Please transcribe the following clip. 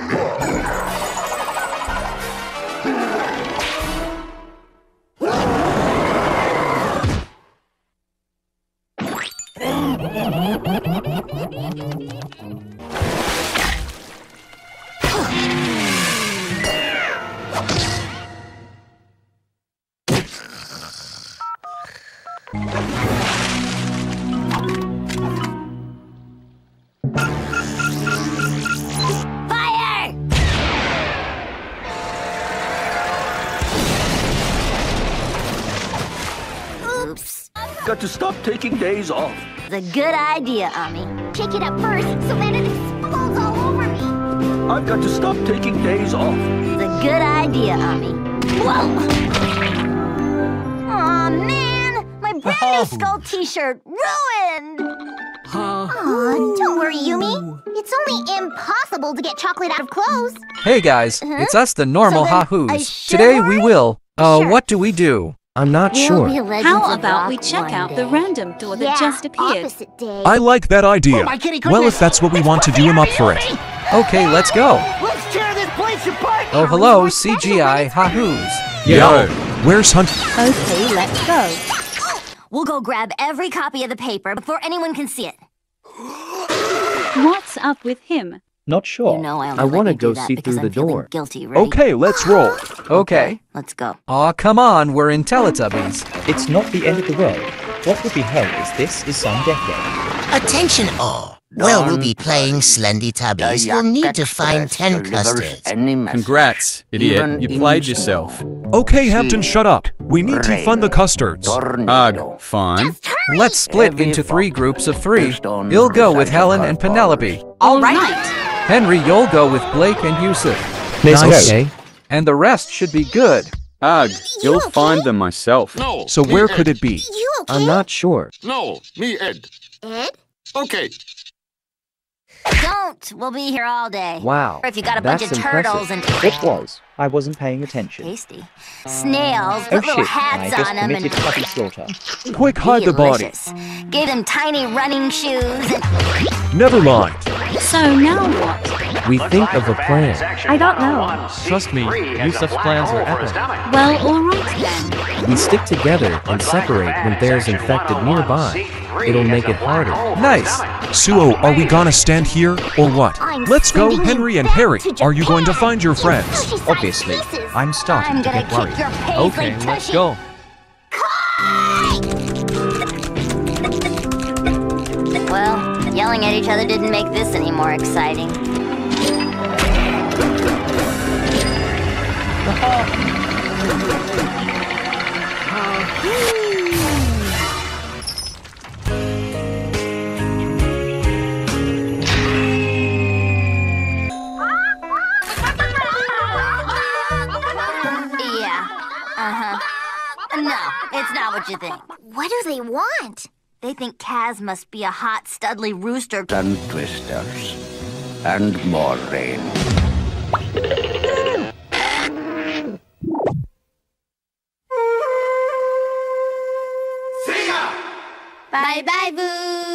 Got to stop taking days off. It's a good idea, Ami. Shake it up first so that it explodes all over me. I've got to stop taking days off. It's a good idea, Ami. Whoa! Aw, man! My brand new Skull t-shirt ruined! Aw, don't worry, Yumi. It's only impossible to get chocolate out of clothes. Hey guys, it's us, the normal So then I Hahoos. should Today worry? we will. Sure. What do we do? I'm not We'll sure. be legends How of about rock we check one out day. the random door that just appeared? Opposite day. I like that idea. Oh, my kitty Well, goodness. if that's what we want to do, I'm up for it. Okay, let's go. Let's tear this place apart. Oh, hello, CGI Hahoos. Yeah. Where's Hunt? Okay, let's go. We'll go grab every copy of the paper before anyone can see it. What's up with him? Not sure. You know I only I let want to you do go that see because through the I'm feeling door. Guilty, right? Okay, let's roll. Okay. Let's go. Aw, come on, we're in Teletubbies. It's not the end of the world. What will be held is this is some decade. Attention all. Well, we'll be playing Slendy Tubbies. You'll need to find 10 custards. Congrats, idiot. You played yourself. Okay, Hampton, shut up. We need to fund the custards. Ugh, fine. Let's split into 3 groups of 3. You'll go with Helen and Penelope. All right. Henry, you'll go with Blake and Yusuf. Nice. Okay. And the rest should be good. Ugh, you'll okay? find them myself. No. So me where Ed. could it be? You okay? I'm not sure. No, me Ed. Ed? Okay. Don't! We'll be here all day. Wow. Or if you got a bunch That's of turtles impressive. and... It was. I wasn't paying attention. Tasty. Snails, Oh put little shit, I hats just on them and... committed puppy slaughter. Quick, hide the body. Delicious. Gave them tiny running shoes and... Never mind. So now what? We think of a plan. I don't know. Trust me, Yusuf's plans are epic. Well, all right then. We stick together and separate when there's infected nearby. It'll make it harder. Nice. Suo, are we gonna stand here or what? I'm Let's go, sending Henry you and back Harry. to Are you going to Japan. find your friends? Tushy-sized Obviously. pieces. I'm starting I'm to gonna get kick worried. your face Okay, like let's Tushy. go. Well, yelling at each other didn't make this any more exciting. Yeah. Uh-huh. No, it's not what you think. What do they want? They think Kaz must be a hot, studly rooster. And twisters. And more rain. Bye-bye, Boo!